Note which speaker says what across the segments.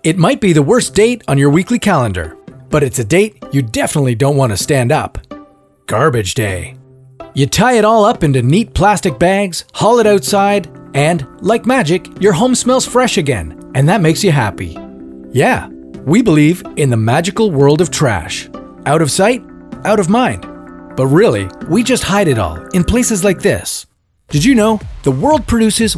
Speaker 1: It might be the worst date on your weekly calendar, but it's a date you definitely don't want to stand up. Garbage Day. You tie it all up into neat plastic bags, haul it outside, and, like magic, your home smells fresh again, and that makes you happy. Yeah, we believe in the magical world of trash. Out of sight, out of mind. But really, we just hide it all in places like this. Did you know the world produces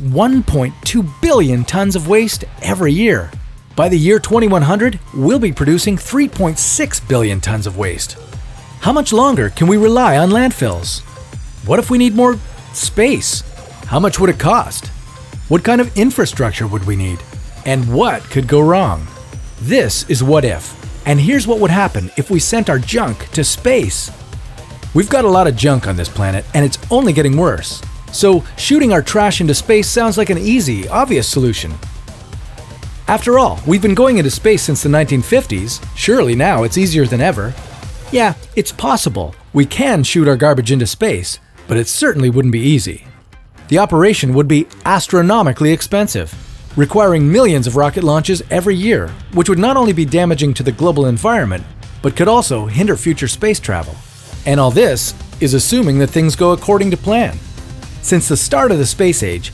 Speaker 1: 1.2 billion tons of waste every year? By the year 2100, we'll be producing 3.6 billion tons of waste. How much longer can we rely on landfills? What if we need more space? How much would it cost? What kind of infrastructure would we need? And what could go wrong? This is What If, and here's what would happen if we sent our junk to space. We've got a lot of junk on this planet, and it's only getting worse. So shooting our trash into space sounds like an easy, obvious solution. After all, we've been going into space since the 1950s. Surely now it's easier than ever. Yeah, it's possible. We can shoot our garbage into space, but it certainly wouldn't be easy. The operation would be astronomically expensive, requiring millions of rocket launches every year, which would not only be damaging to the global environment, but could also hinder future space travel. And all this is assuming that things go according to plan. Since the start of the space age,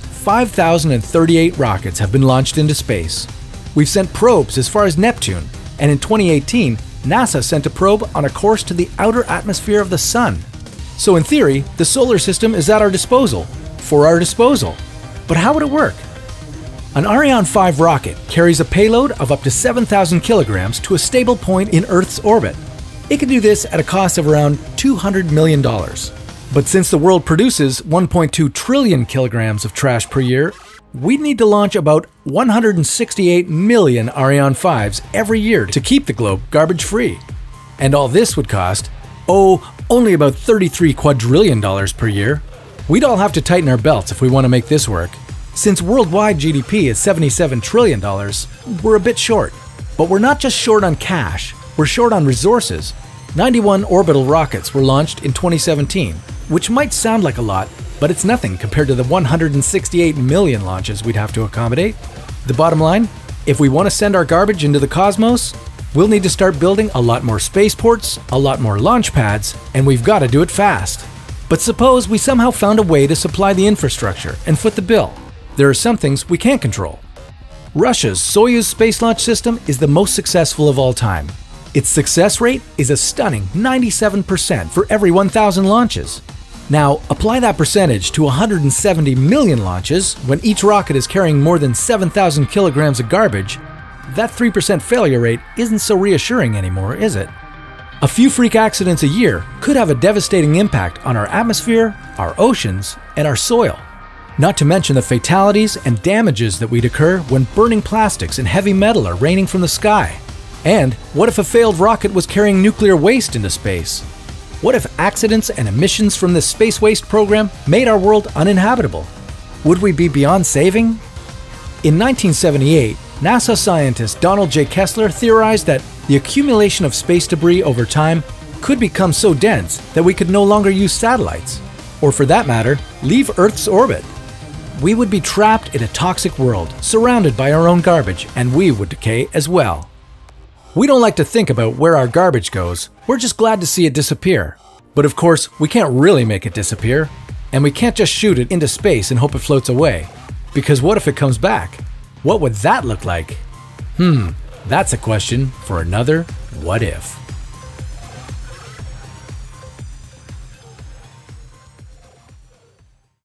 Speaker 1: 5,038 rockets have been launched into space. We've sent probes as far as Neptune, and in 2018, NASA sent a probe on a course to the outer atmosphere of the Sun. So in theory, the solar system is at our disposal, for our disposal. But how would it work? An Ariane 5 rocket carries a payload of up to 7,000 kilograms to a stable point in Earth's orbit. It can do this at a cost of around $200 million. But since the world produces 1.2 trillion kilograms of trash per year, we'd need to launch about 168 million Ariane 5s every year to keep the globe garbage-free. And all this would cost, only about $33 quadrillion per year. We'd all have to tighten our belts if we want to make this work. Since worldwide GDP is $77 trillion, we're a bit short. But we're not just short on cash, we're short on resources. 91 orbital rockets were launched in 2017, which might sound like a lot, but it's nothing compared to the 168 million launches we'd have to accommodate. The bottom line, if we want to send our garbage into the cosmos, we'll need to start building a lot more spaceports, a lot more launch pads, and we've got to do it fast. But suppose we somehow found a way to supply the infrastructure and foot the bill. There are some things we can't control. Russia's Soyuz space launch system is the most successful of all time. Its success rate is a stunning 97% for every 1,000 launches. Now, apply that percentage to 170 million launches when each rocket is carrying more than 7,000 kilograms of garbage. That 3% failure rate isn't so reassuring anymore, is it? A few freak accidents a year could have a devastating impact on our atmosphere, our oceans, and our soil. Not to mention the fatalities and damages that would occur when burning plastics and heavy metal are raining from the sky. And what if a failed rocket was carrying nuclear waste into space? What if accidents and emissions from this space waste program made our world uninhabitable? Would we be beyond saving? In 1978, NASA scientist Donald J. Kessler theorized that the accumulation of space debris over time could become so dense that we could no longer use satellites, or for that matter, leave Earth's orbit. We would be trapped in a toxic world, surrounded by our own garbage, and we would decay as well. We don't like to think about where our garbage goes, we're just glad to see it disappear. But of course, we can't really make it disappear, and we can't just shoot it into space and hope it floats away. Because what if it comes back? What would that look like? That's a question for another What If.